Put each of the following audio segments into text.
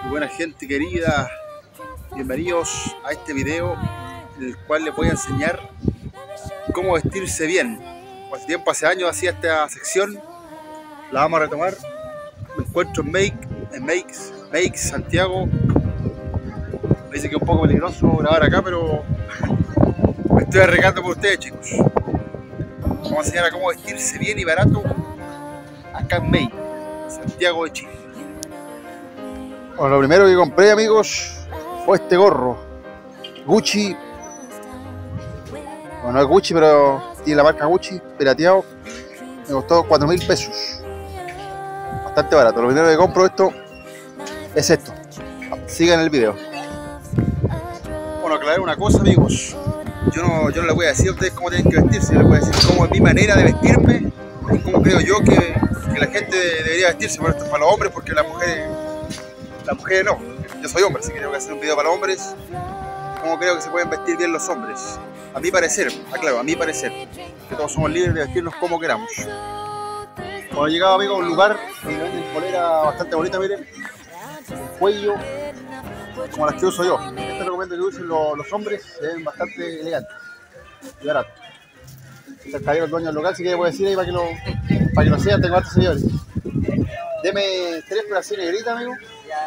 Buena gente querida, bienvenidos a este video en el cual les voy a enseñar cómo vestirse bien. Hace tiempo, hace años hacía esta sección, la vamos a retomar. Me encuentro en Makes Santiago. Me dice que es un poco peligroso grabar acá, pero me estoy arriesgando por ustedes, chicos. Vamos a enseñar a cómo vestirse bien y barato acá en Makes, Santiago de Chile. Bueno, lo primero que compré, amigos, fue este gorro Gucci. Bueno, no es Gucci, pero tiene la marca Gucci, pirateado. Me costó 4.000 pesos. Bastante barato. Lo primero que compro esto es esto. Sigan el video. Bueno, aclarar una cosa, amigos. Yo no les voy a decir a ustedes cómo tienen que vestirse. Yo les voy a decir cómo es mi manera de vestirme y cómo creo yo que la gente debería vestirse. Bueno, esto es para los hombres, porque las mujeres no. Yo soy hombre, así que tengo que hacer un video para hombres. Cómo creo que se pueden vestir bien los hombres. A mi parecer, aclaro, a mi parecer. Que todos somos libres de vestirnos como queramos. Cuando he llegado, amigos, a un lugar donde venden polera bastante bonita, miren. Cuello, como las que uso yo. Este recomiendo que usen los hombres, se ven bastante elegantes y baratos. Este es el caballero, el dueño del local, así que le voy a decir ahí para que lo sean, tengo hartos señores. Deme 3 pero así negrita, amigo.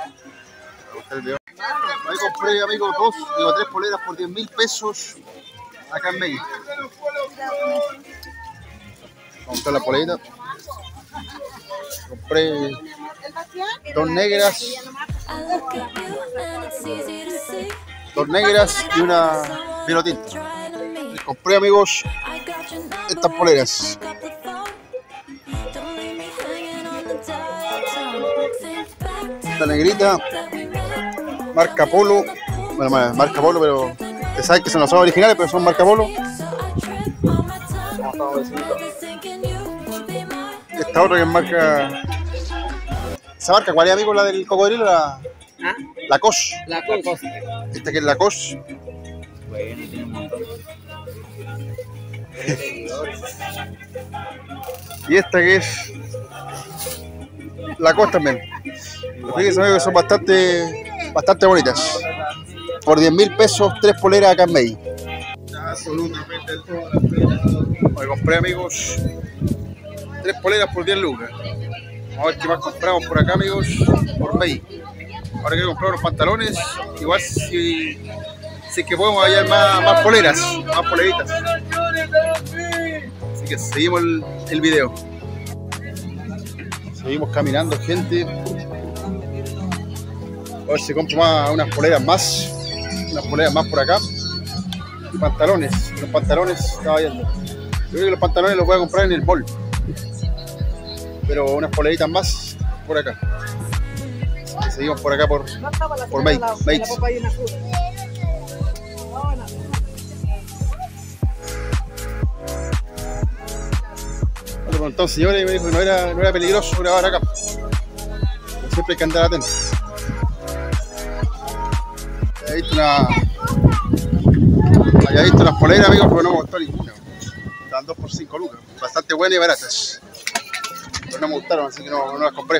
Ahí compré, amigo, 3 poleras por 10.000 pesos acá en México. Vamos a la polerita. Compré 2 negras, y una vino tinto. Compré, amigos, estas poleras. Esta negrita, marca Polo. Bueno, marca Polo, pero ustedes saben que no son originales, pero son marca Polo. Esta otra que es marca... ¿Esa marca cuál es, amigo? ¿La del cocodrilo? Lacoste. Esta que es Lacoste. Bueno, tiene un montón. Y esta que es Lacoste también. Fíjense, amigos, que son bastante bonitas. Por 10.000 pesos, 3 poleras acá en México. Absolutamente todo. Me compré, amigos, 3 poleras por 10 lucas. Vamos a ver qué más compramos por acá, amigos, por México. Ahora hay que comprar unos pantalones. Igual si es que podemos hallar más poleritas. Así que seguimos el video. Seguimos caminando, gente. A ver si compro unas poleras más por acá. Y pantalones. Los pantalones estaba viendo. Yo creo que los pantalones los voy a comprar en el mall. Pero unas poleritas más por acá. Así que seguimos por acá por Makes. Me preguntó un señor y me dijo que no era peligroso grabar acá. Pero siempre hay que andar atento. Había visto unas poleras, amigos, pero no me gustó ninguna. Estaban 2 por 5 lucas. Bastante buenas y baratas. Pero no me gustaron, así que no las compré.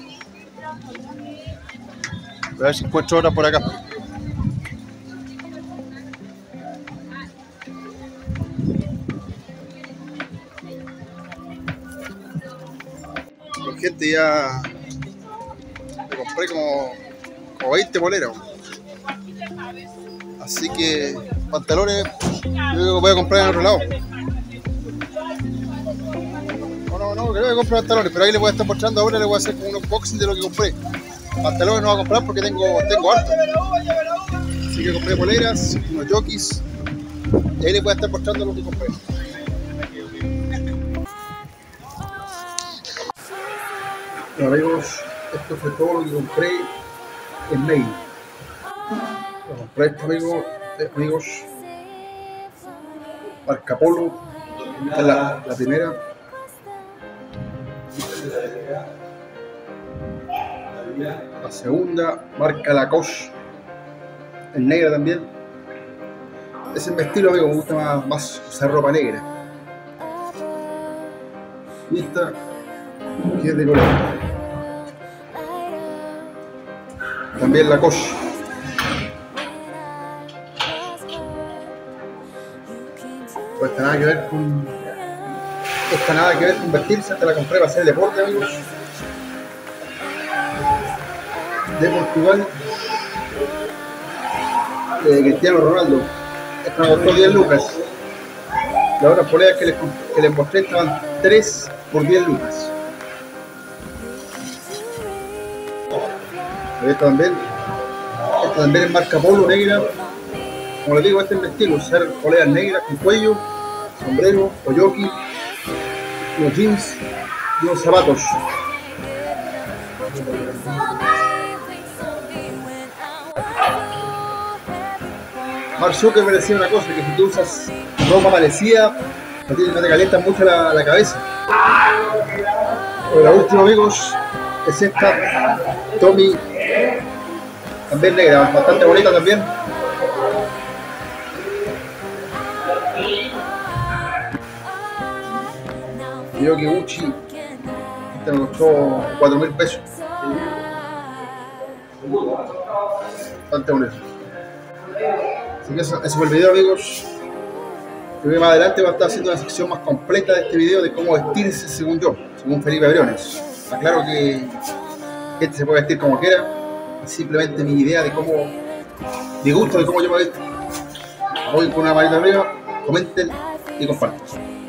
Voy a ver si encuentro otra por acá. Con gente ya me compré como 20 poleras. Así que pantalones yo voy a comprar en otro lado. No, que no voy a comprar pantalones, pero ahí les voy a estar mostrando ahora, les voy a hacer como un unboxing de lo que compré. Pantalones no voy a comprar porque tengo harto. Así que compré poleras, unos jockeys, y ahí les voy a estar mostrando lo que compré. Bueno, amigos, esto fue todo lo que compré en México. Compré esto, amigos, marca Polo. Esta es la primera. La segunda, marca Lacoste, en negra también. Ese es mi estilo, amigo, me gusta más usar ropa negra. Y esta, que es de color. También Lacoste. Pues esta nada que ver con... Esta nada que ver con vestirse, te la compré para hacer deporte, amigos. De Portugal. De Cristiano Ronaldo. Esta me costó 10 lucas. Las otras poleas que les mostré estaban 3 por 10 lucas. Esta también es marca Polo negra. Como les digo, este es mi estilo, usar poleas negras con cuello, sombrero, jockey, unos jeans y unos zapatos. Mark Zuckerberg decía una cosa, que si tú usas ropa parecida, no te calientas mucho la cabeza. Pero la última, amigos, es esta Tommy, también negra, bastante bonita también. Creo que Gucci, este me costó 4.000 pesos. Bastante bonito. Así que ese fue el video, amigos. Creo que más adelante va a estar haciendo una sección más completa de este video de cómo vestirse según yo, según Felipe Briones. Está claro que gente se puede vestir como quiera, es simplemente mi idea de cómo, mi gusto de cómo yo me visto. Apoyen con una manita arriba, comenten y compartan.